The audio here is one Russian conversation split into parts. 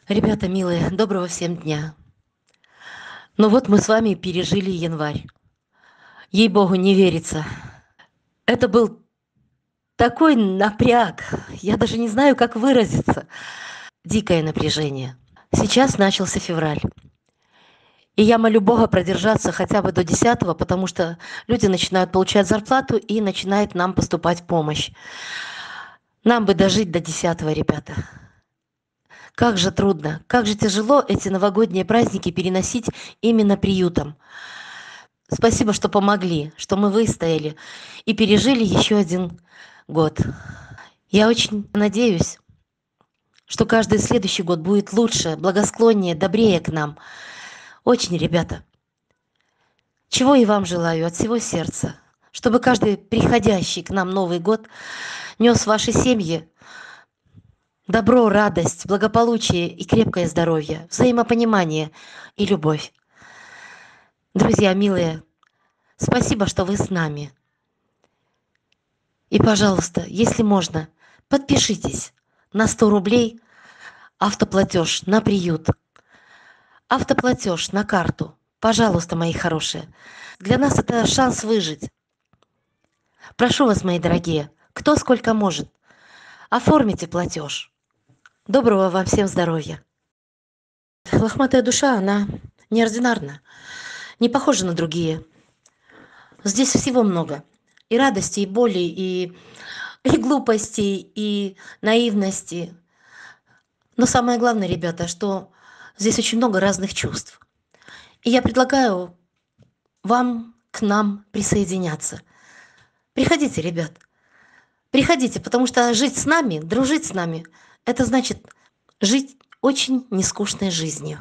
Ребята милые, доброго всем дня. Ну вот мы с вами пережили январь. Ей-богу, не верится. Это был такой напряг. Я даже не знаю, как выразиться. Дикое напряжение. Сейчас начался февраль. И я молю Бога продержаться хотя бы до 10, потому что люди начинают получать зарплату и начинает нам поступать помощь. Нам бы дожить до 10, ребята. Как же трудно, как же тяжело эти новогодние праздники переносить именно приютом. Спасибо, что помогли, что мы выстояли и пережили еще один год. Я очень надеюсь, что каждый следующий год будет лучше, благосклоннее, добрее к нам. Очень, ребята. Чего и вам желаю от всего сердца, чтобы каждый приходящий к нам Новый год нес в ваши семьи добро, радость, благополучие и крепкое здоровье, взаимопонимание и любовь. Друзья милые, спасибо, что вы с нами. И, пожалуйста, если можно, подпишитесь на 100 рублей автоплатеж на приют, автоплатеж на карту. Пожалуйста, мои хорошие. Для нас это шанс выжить. Прошу вас, мои дорогие, кто сколько может, оформите платеж. Доброго вам всем здоровья. Лохматая душа, она неординарна, не похожа на другие. Здесь всего много. И радости, и боли, и глупости, и наивности. Но самое главное, ребята, что здесь очень много разных чувств. И я предлагаю вам к нам присоединяться. Приходите, ребят. Приходите, потому что жить с нами, дружить с нами, это значит жить очень нескучной жизнью.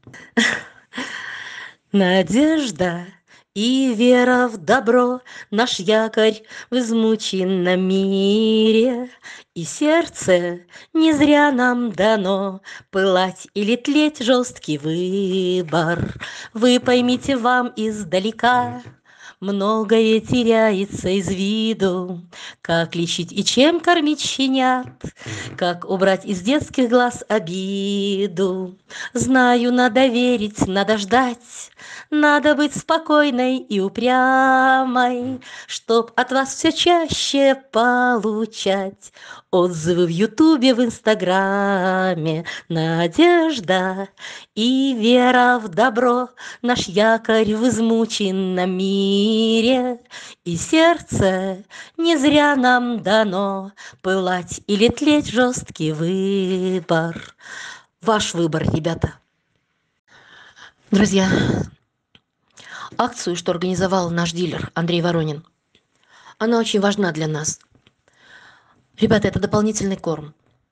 Надежда и вера в добро, наш якорь в измученном мире. И сердце не зря нам дано пылать или тлеть, жесткий выбор. Вы поймите, вам издалека многое теряется из виду. Как лечить и чем кормить щенят, как убрать из детских глаз обиду. Знаю, надо верить, надо ждать, надо быть спокойной и упрямой, чтоб от вас все чаще получать отзывы в Ютубе, в Инстаграме. Надежда и вера в добро, наш якорь в измученном мире. И сердце не зря нам дано пылать или тлеть, жесткий выбор. Ваш выбор, ребята. Друзья, акцию, что организовал наш дилер Андрей Воронин, она очень важна для нас. Ребята, это дополнительный корм.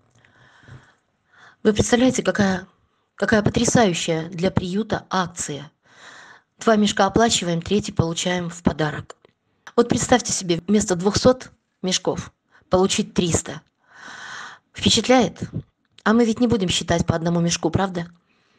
Вы представляете, какая потрясающая для приюта акция. 2 мешка оплачиваем, 3 получаем в подарок. Вот представьте себе, вместо 200 мешков получить 300. Впечатляет? А мы ведь не будем считать по одному мешку, правда?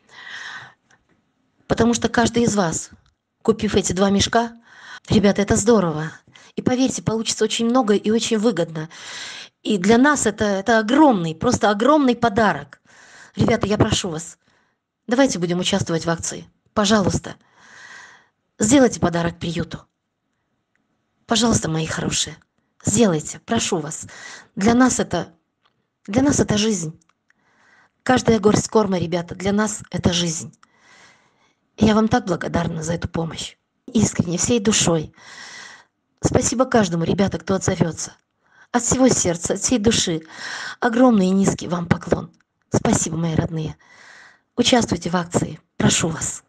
Потому что каждый из вас, купив эти 2 мешка, ребята, это здорово. И поверьте, получится очень много и очень выгодно. И для нас это огромный, просто огромный подарок. Ребята, я прошу вас, давайте будем участвовать в акции. Пожалуйста, сделайте подарок приюту. Пожалуйста, мои хорошие, сделайте, прошу вас. Для нас это жизнь. Каждая горсть корма, ребята, для нас это жизнь. Я вам так благодарна за эту помощь. Искренне, всей душой. Спасибо каждому, ребята, кто отзовется. От всего сердца, от всей души. Огромный и низкий вам поклон. Спасибо, мои родные. Участвуйте в акции. Прошу вас.